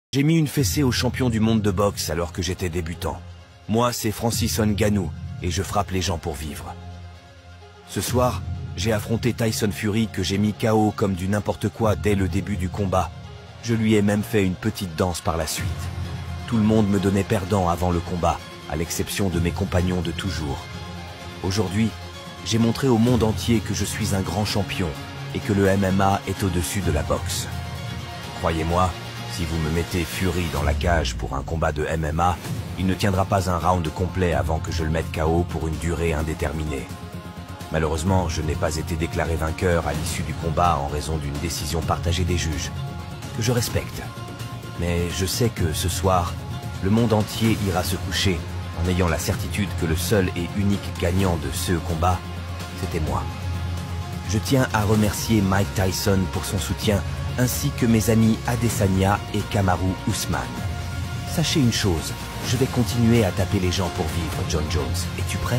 J'ai mis une fessée au champion du monde de boxe alors que j'étais débutant. Moi, c'est Francis Ngannou et je frappe les gens pour vivre. Ce soir, j'ai affronté Tyson Fury que j'ai mis KO comme du n'importe quoi dès le début du combat. Je lui ai même fait une petite danse par la suite. Tout le monde me donnait perdant avant le combat, à l'exception de mes compagnons de toujours. Aujourd'hui, j'ai montré au monde entier que je suis un grand champion et que le MMA est au-dessus de la boxe. Croyez-moi, si vous me mettez Fury dans la cage pour un combat de MMA, il ne tiendra pas un round complet avant que je le mette KO pour une durée indéterminée. Malheureusement, je n'ai pas été déclaré vainqueur à l'issue du combat en raison d'une décision partagée des juges, que je respecte. Mais je sais que ce soir, le monde entier ira se coucher en ayant la certitude que le seul et unique gagnant de ce combat, c'était moi. Je tiens à remercier Mike Tyson pour son soutien, ainsi que mes amis Adesanya et Kamaru Usman. Sachez une chose, je vais continuer à taper les gens pour vivre, John Jones. Es-tu prêt ?